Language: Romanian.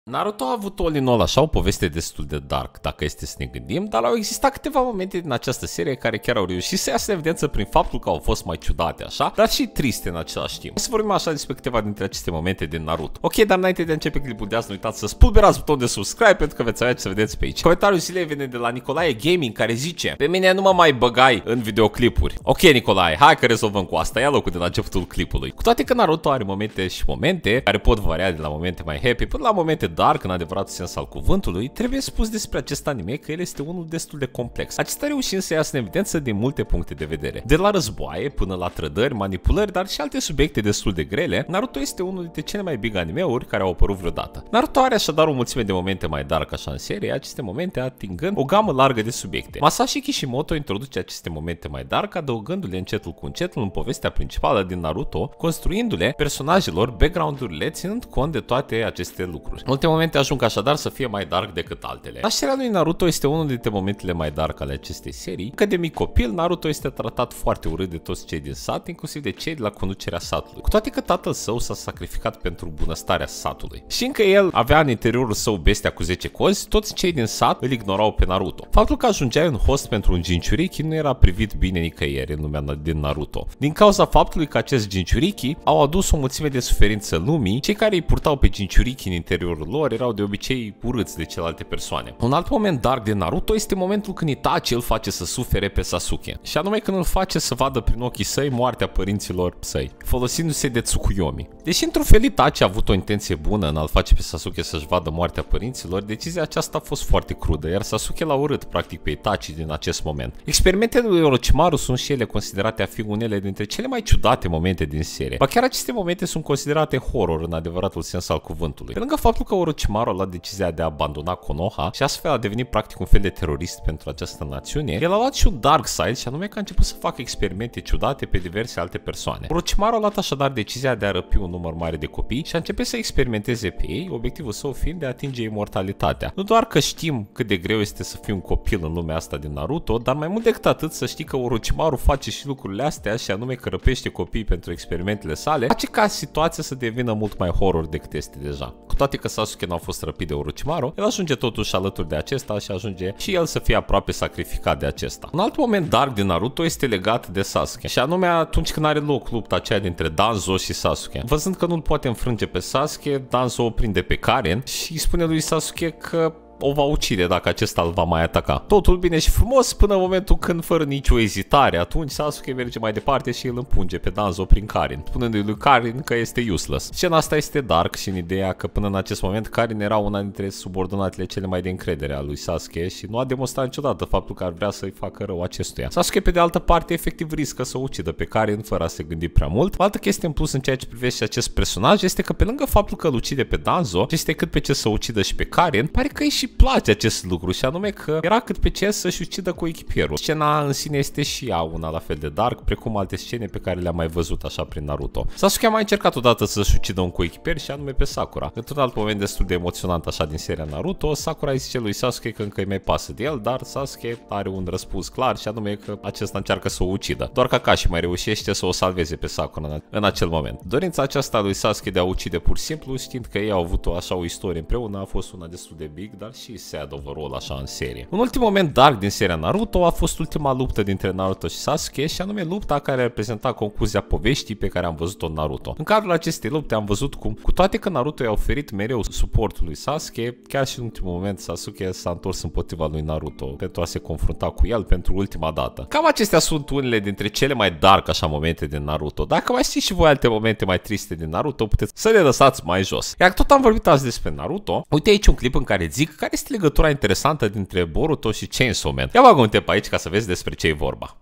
Naruto a avut all in all așa o poveste destul de dark, dacă este să ne gândim, dar au existat câteva momente din această serie care chiar au reușit să iasă în evidență prin faptul că au fost mai ciudate așa, dar și triste în același timp. Să vorbim așa despre câteva dintre aceste momente din Naruto. Ok, dar înainte de a începe clipul de azi, nu uitați să spulberați butonul de subscribe pentru că veți avea ce să vedeți pe aici. Comentariul zilei vine de la Nicolae Gaming care zice: pe mine nu mă mai băgai în videoclipuri. Ok, Nicolae, hai că rezolvăm cu asta, ia locul de la începutul clipului. Cu toate că Naruto are momente și momente care pot varia de la momente mai happy până la momente dark în adevăratul sens al cuvântului, trebuie spus despre acest anime că el este unul destul de complex. Acesta reușind să iasă în evidență din multe puncte de vedere. De la războaie până la trădări, manipulări, dar și alte subiecte destul de grele, Naruto este unul dintre cele mai big animeuri care au apărut vreodată. Naruto are așadar o mulțime de momente mai dark așa în serie, aceste momente atingând o gamă largă de subiecte. Masashi Kishimoto introduce aceste momente mai dark, adăugându-le încetul cu încetul în povestea principală din Naruto, construindu-le personajelor, background-urile, ținând cont de toate aceste lucruri. Multe momente ajung așadar să fie mai dark decât altele. Nașterea lui Naruto este unul dintre momentele mai dark ale acestei serii, că de mic copil Naruto este tratat foarte urât de toți cei din sat, inclusiv de cei de la conducerea satului. Cu toate că tatăl său s-a sacrificat pentru bunăstarea satului. Și încă el avea în interiorul său bestia cu 10 cozi, toți cei din sat îl ignorau pe Naruto. Faptul că ajungea un host pentru un Jinchuriki nu era privit bine nicăieri în lumea din Naruto. Din cauza faptului că acest Jinchuriki au adus o mulțime de suferință lumii, cei care îi purtau pe Jinchuriki în interiorul lor erau de obicei urâți de celelalte persoane. Un alt moment dark de Naruto este momentul când Itachi îl face să sufere pe Sasuke. Și anume când îl face să vadă prin ochii săi moartea părinților săi, folosindu-se de Tsukuyomi. Deși într-un fel Itachi a avut o intenție bună în a-l face pe Sasuke să-și vadă moartea părinților, decizia aceasta a fost foarte crudă, iar Sasuke l-a urât practic pe Itachi din acest moment. Experimentele lui Orochimaru sunt și ele considerate a fi unele dintre cele mai ciudate momente din serie. Ba chiar aceste momente sunt considerate horror în adevăratul sens al cuvântului. Pe lângă faptul că Orochimaru a luat decizia de a abandona Konoha și astfel a devenit practic un fel de terorist pentru această națiune, el a luat și un dark side și anume că a început să facă experimente ciudate pe diverse alte persoane. Orochimaru a luat așadar decizia de a răpi un număr mare de copii și a început să experimenteze pe ei, obiectivul său fiind de a atinge imortalitatea. Nu doar că știm cât de greu este să fii un copil în lumea asta din Naruto, dar mai mult decât atât să știi că Orochimaru face și lucrurile astea și anume că răpește copii pentru experimentele sale, face ca situația să devină mult mai horror decât este deja. Cu toate că Sasuke n-a fost răpit de Orochimaru, el ajunge totuși alături de acesta și ajunge și el să fie aproape sacrificat de acesta. Un alt moment dark din Naruto este legat de Sasuke și anume atunci când are loc lupta aceea dintre Danzo și Sasuke. Văzând că nu-l poate înfrânge pe Sasuke, Danzo o prinde pe Karen și îi spune lui Sasuke că o va ucide dacă acesta îl va mai ataca. Totul bine și frumos până în momentul când, fără nicio ezitare, atunci Sasuke merge mai departe și îl împunge pe Danzo prin Karin, spunându-i lui Karin că este useless. Scena asta este dark și în ideea că până în acest moment Karin era una dintre subordonatele cele mai de încredere a lui Sasuke și nu a demonstrat niciodată faptul că ar vrea să-i facă rău acestuia. Sasuke pe de altă parte efectiv riscă să o ucidă pe Karin fără a se gândi prea mult. O altă chestie în plus în ceea ce privește acest personaj este că pe lângă faptul că îl ucide pe Danzo, este cât pe ce să ucidă și pe Karin, pare că și place acest lucru și anume că era cât pe ce să-și ucidă coechipierul. Scena în sine este și ea una la fel de dark, precum alte scene pe care le-am mai văzut așa prin Naruto. Sasuke a mai încercat odată să-și ucidă un coechipier și anume pe Sakura. Într-un alt moment destul de emoționant așa din seria Naruto, Sakura îi zice lui Sasuke că încă îi mai pasă de el, dar Sasuke are un răspuns clar și anume că acesta încearcă să o ucidă. Doar Kakashi mai reușește să o salveze pe Sakura în acel moment. Dorința aceasta lui Sasuke de a ucide pur și simplu, știind că ei au avut așa o istorie împreună, a fost una destul de big, dar și sad overall așa în serie. Un ultim moment dark din seria Naruto a fost ultima luptă dintre Naruto și Sasuke și anume lupta care reprezenta concluzia poveștii pe care am văzut-o în Naruto. În cadrul acestei lupte am văzut cum, cu toate că Naruto i-a oferit mereu suportul lui Sasuke, chiar și în ultimul moment Sasuke s-a întors împotriva lui Naruto pentru a se confrunta cu el pentru ultima dată. Cam acestea sunt unele dintre cele mai dark așa momente din Naruto. Dacă mai știți și voi alte momente mai triste din Naruto, puteți să le lăsați mai jos. Iar tot am vorbit azi despre Naruto, uite aici un clip în care zic care este legătura interesantă dintre Boruto și Chainsaw Man. Ia bagă un tep aici ca să vezi despre ce e vorba.